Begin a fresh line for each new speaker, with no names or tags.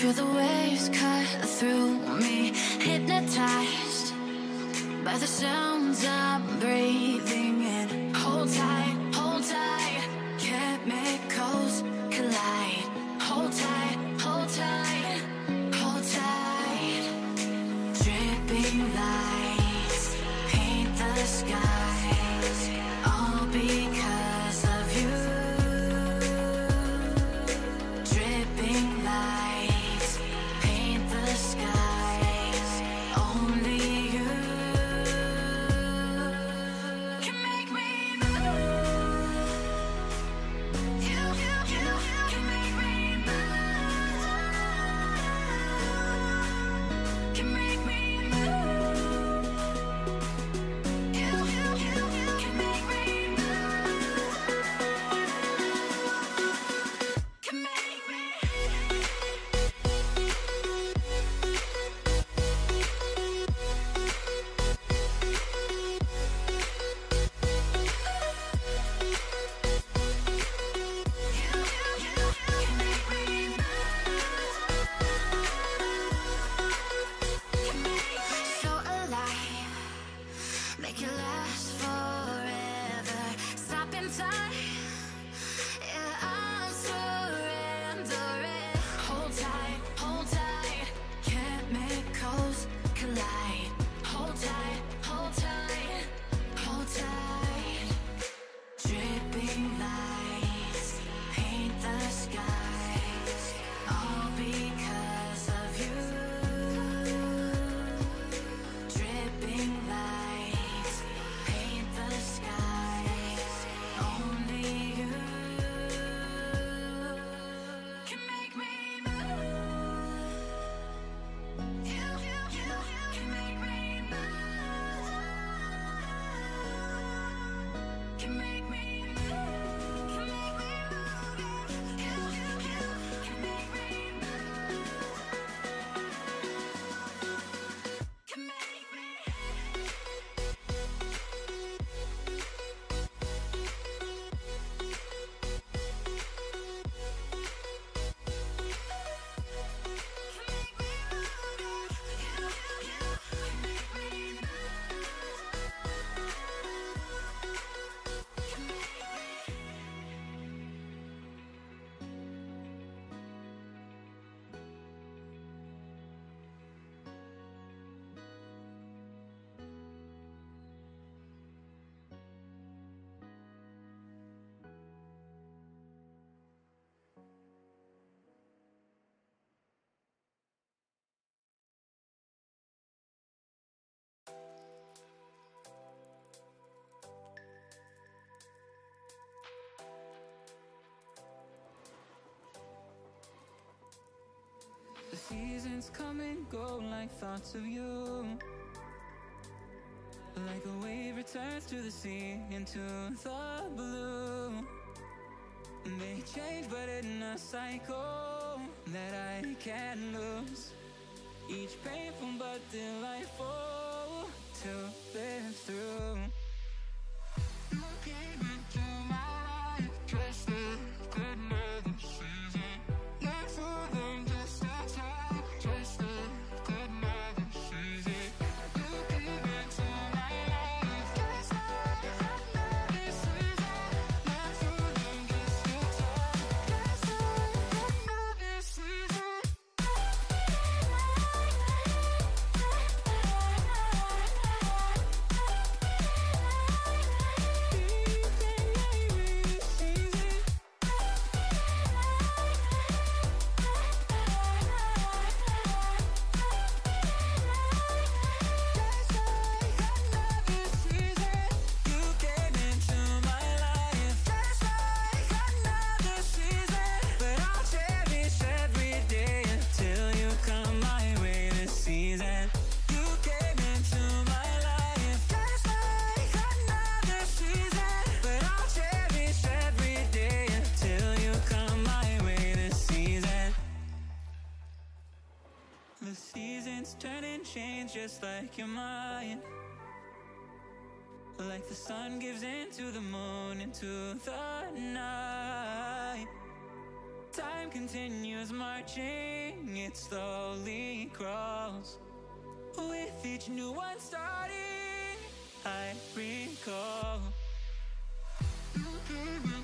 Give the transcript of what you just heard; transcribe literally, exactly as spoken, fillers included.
Feel the waves cut through me, hypnotized by the sounds I'm breathing in. Hold tight, hold tight, chemicals collide. Hold tight, hold tight, hold tight. Dripping lights paint the skies, all because of you. Dripping lights paint the skies, only you can make me move. You, you, you can make me move. Can make me move. You, you, you can make me move. Can make me. So alive, make it last forever. Stop in time, yeah, I'm surrendering. Hold tight, hold tight, chemicals collide. Hold tight, hold tight, hold tight. Dripping lights paint the skies, all because of you. Dripping lights paint the skies, only you can make me move. You, you, you can make me move. Can make me move. Can make me move. You, you, you can make me move. Can make me.
The seasons come and go like thoughts of you. Like a wave returns to the sea, into the blue. They change but in a cycle that I can't lose. Each painful but delightful to live through. You came into my life just like another season. Like for them just a time, just like another season. You came into my life just like another season. Like for them just a time, just like another season. The seasons turn and change just like your mind. Like the sun gives into the moon, into the night. Time continues marching, it slowly crawls. With each new one starting, I recall.